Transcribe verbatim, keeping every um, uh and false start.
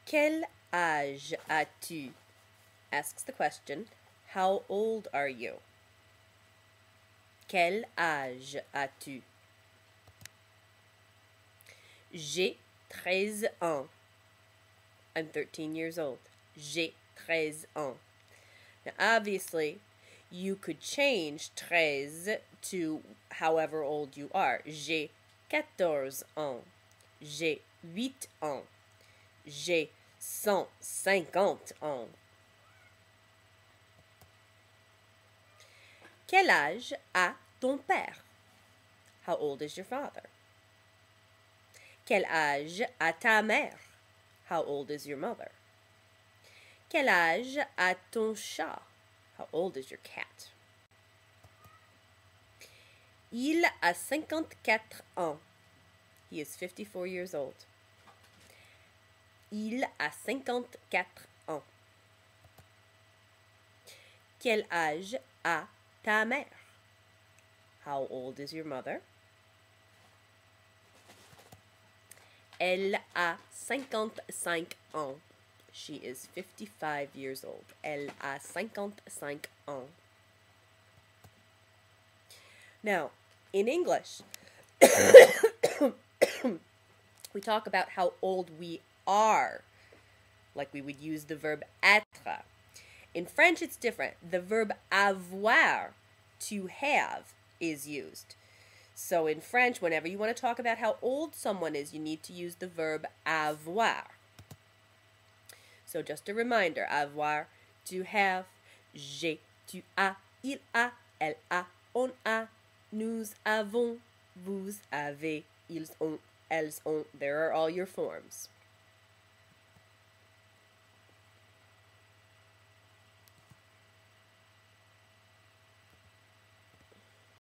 Quel âge as-tu? Asks the question, how old are you? Quel âge as-tu? J'ai treize ans. I'm thirteen years old. J'ai treize ans. Now, obviously, you could change treize to however old you are. J'ai quatorze ans. J'ai huit ans. J'ai cent cinquante ans. Quel âge a ton père? How old is your father? Quel âge a ta mère? How old is your mother? Quel âge a ton chat? How old is your cat? Il a cinquante-quatre ans. He is fifty-four years old. Il a cinquante-quatre ans. Quel âge a ta mère? How old is your mother? Elle a cinquante-cinq ans. She is fifty-five years old. Elle a cinquante-cinq ans. Now, in English, we talk about how old we are, like we would use the verb être. In French, it's different. The verb avoir, to have, is used. So in French, whenever you want to talk about how old someone is, you need to use the verb avoir. So just a reminder, avoir, to have, j'ai, tu as, il a, elle a, on a, nous avons, vous avez, ils ont, elles ont. There are all your forms.